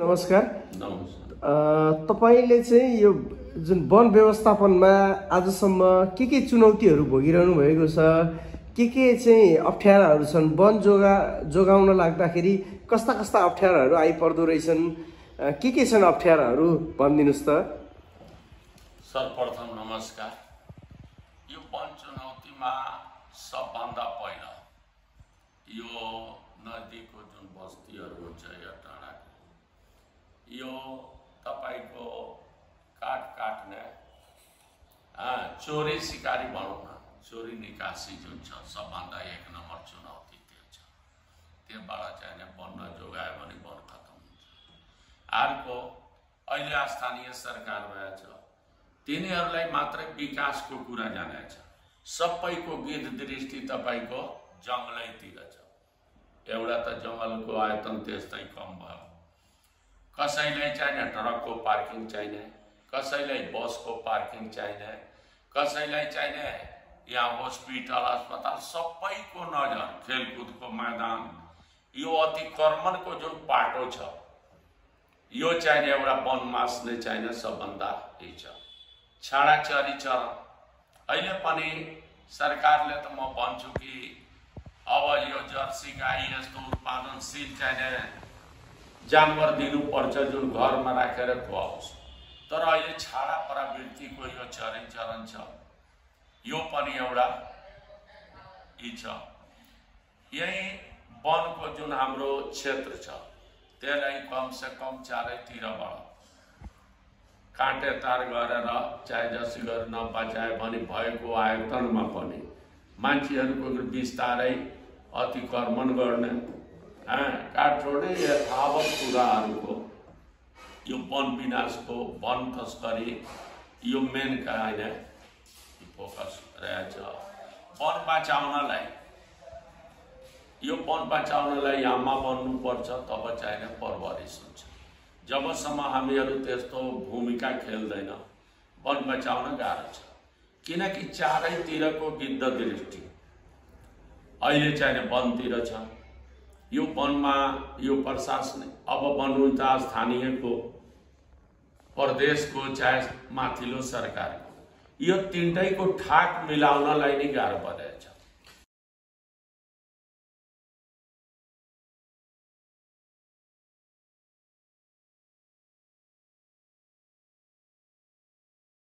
नमस्कार। तपाईले चाहिँ यो जुन वन व्यवस्थापनमा आजसम्म के चुनौतीहरू भोगिरहनु भएको छ, के चाहिँ अप्ठ्याराहरू छन्, वन जोगाउन लाग्दाखेरि कस्ता अप्ठ्याराहरू आइपर्दो रहेछन्, के छन् अप्ठ्याराहरू भनिदिनुस् त। सर्वप्रथम नमस्कार। यो वन चुनौतीमा सबभन्दा पहिला यो नदीको जुन बस्तीहरू हुन्छ या डाँडाको यो तपाईको काट काट्ने चोरी सिकारी भनौँ न, चोरी निकासी जुन छ सबभन्दा एक नम्बर चुनौती त्यो छ। त्योबाट चाहिँ वन नजोगायो भने वन खत्म हुन्छ। अर्को अहिले स्थानीय सरकार भएछ, तिनीहरूलाई मात्रै विकासको कुरा जानेछ। सबैको गिध दृष्टि तपाईको जङ्गलैतिर छ। एउटा त जङ्गलको आयतन त्यस्तै कम भयो। कसैलाई चाहिने ट्रकको पार्किङ चाहिने, कसैलाई बसको पार्किङ चाहिने, कसैलाई चाहिने यहाँ हस्पिटल अस्पताल, सबैको नजर खेलकुदको मैदान, यो अतिक्रमणको जुन पाटो छ यो चाहिने एउटा वनमासले चाहिने सबभन्दा यही छ। छाडाचरी चरण अहिले पनि सरकारले त म भन्छु कि अब यो जर्सी गाई यस्तो उत्पादनशील चाहिने जानवर दिनुपर्छ जुन घरमा राखेर खुवाओस्। तर अहिले छाडा प्रवृत्तिको यो चरण छ, यो पनि एउटा यी छ। यही वनको जुन हाम्रो क्षेत्र छ त्यसलाई कम से कम चारैतिरबाट काँटे तार गरेर चाहे जसै गरी नबचाए भने भएको आयतनमा पनि मान्छेहरूको बिस्तारै अतिक्रमण गर्ने, काट छोड्ने यथावत कुराहरूको यो वन विनाशको, वन तस्करी यो मेन होइन फोकस रहेछ। वन बचाउनलाई आमा बन्नुपर्छ, तब चाहिने परवरिश हुन्छ। जबसम्म हामीहरू त्यस्तो भूमिका खेल्दैन वन बचाउन गाह्रो छ। किनकि चारैतिरको गिद्ध दृष्टि अहिले चाहिने वनतिर छ। यो वनमा यो प्रशासन अब भन्नुहुन्छ स्थानीयको, प्रदेशको, चाहे माथिल्लो सरकारको, यो तीनटैको ठाक मिलाउनलाई नै गाह्रो परेछ।